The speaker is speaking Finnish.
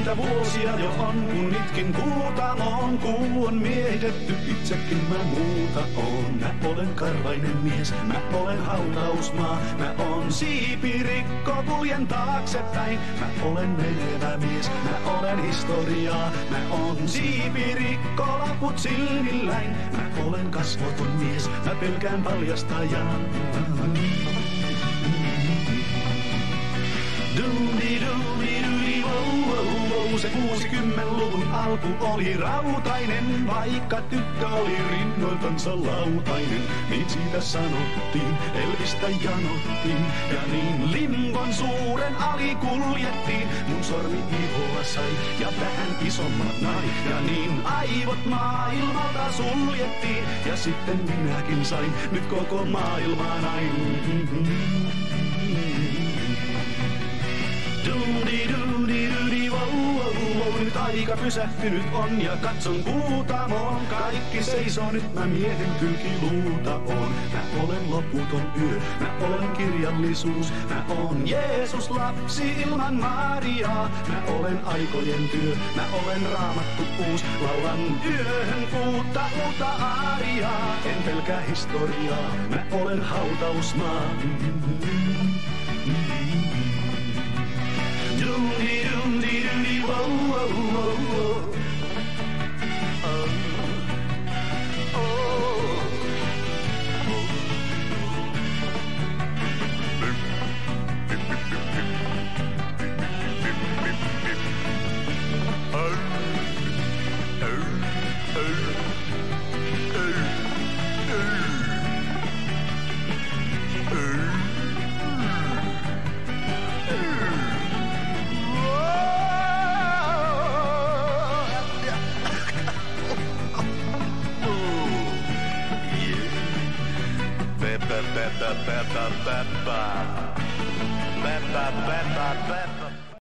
Niitä vuosia jo on, kun itkin Kuutamoon. Kuu on miehitetty, itsekin mä muuta oon. Mä olen karvainen mies, mä olen hautausmaa. Mä oon siipirikko, kuljen taaksepäin. Mä olen menevä mies, mä olen historiaa. Mä oon siipirikko, laput silmilläin. Mä olen kasvoton mies, mä pelkään paljastajaa. Se 60-luvun alku oli rautainen, vaikka tyttö oli rinnoiltansa lautainen. Niin siitä sanottiin, Elvistä janottiin, ja niin limbon suuren ali kuljettiin. Mun sormi ihoa sai, ja vähän isommat nai, ja niin aivot maailmalta suljettiin. Ja sitten minäkin sain, nyt koko maailmaa näin. Nyt aika pysähtynyt on ja katson Kuutamoon. Kaikki seisoo, nyt mä miehen kylkiluuta on. Mä olen loputon yö, mä olen kirjallisuus. Mä oon Jeesus lapsi ilman Mariaa. Mä olen aikojen työ, mä olen raamattu uus. Laulan yöhön uutta aariaa. En pelkää historiaa, mä olen hautausmaa. Beppa.